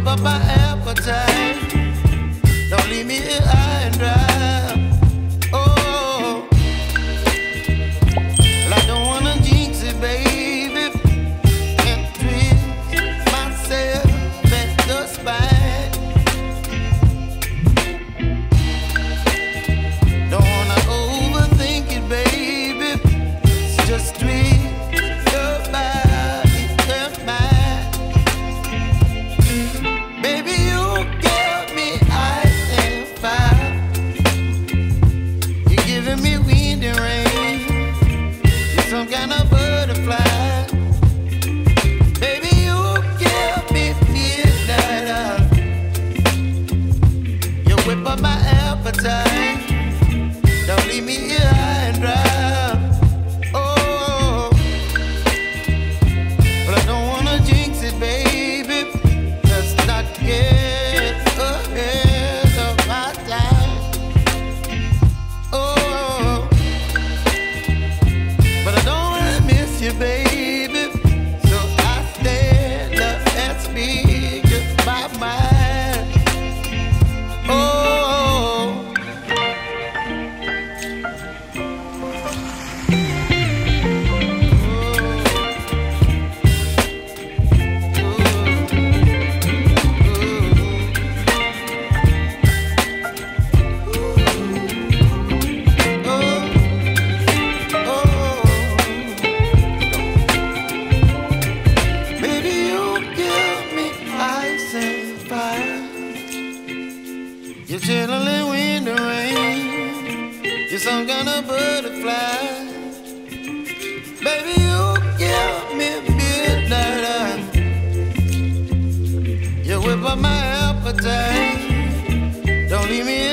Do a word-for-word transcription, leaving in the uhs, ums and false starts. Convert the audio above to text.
up my appetite. Don't leave me here high and dry. Oh, well, I don't wanna jinx it, baby, and twist myself at the spine. Don't wanna overthink it, baby. It's just twist your body and mine. Baby, you give me ice and fire. You're giving me wind and rain. You're some kind of butterfly. Baby, you give me midnight. You whip up my appetite. Don't leave me here high and dry. Oh, but I don't wanna jinx it, baby. Let's not get ahead of my time. Oh, but I don't wanna miss you, baby. So I stand up and speak my mind. Oh. Baby, you give me ice and fire. You're chilling wind and rain. You're some kind of butterfly. Baby, you give me midnight. You whip up my appetite. Don't leave me